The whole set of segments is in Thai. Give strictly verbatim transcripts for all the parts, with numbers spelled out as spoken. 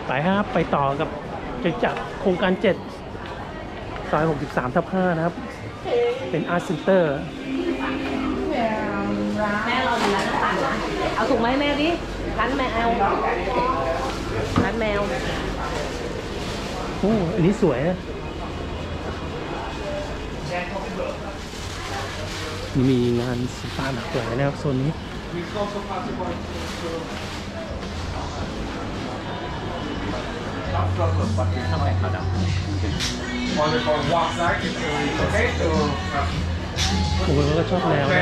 ไปครับไปต่อกับจะจับโครงการเจ็ดซอยหกสิบสามทับห้านะครับเป็นอาร์ตเซ็นเตอร์แม่รออยู่ร้านน้ำปั่นนะเอาถุงมาให้แม่ดิร้านแมวร้านแมวโอ้อันนี้สวยนะมีงานศิลปะหลากหลายนะครับโซนนี้โอ้โหก็ชอบแนวนะ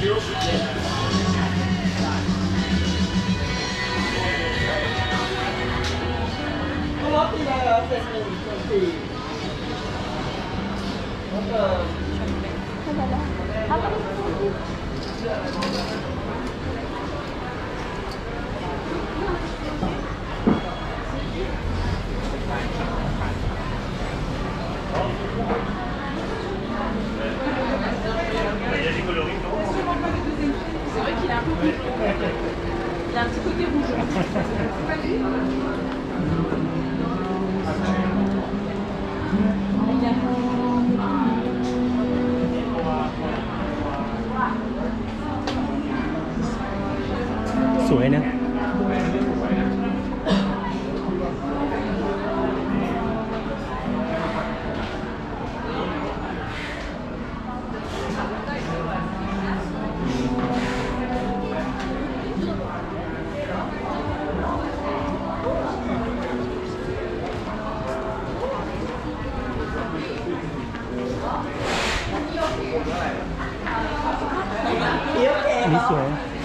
สวยนะอันนี้สวย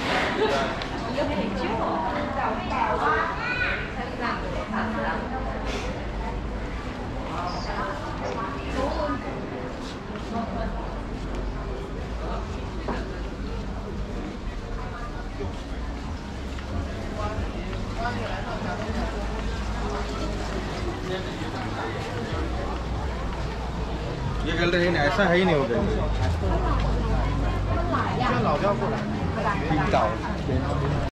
ये कलर है ना ऐसा है ही नहीं होगा तीन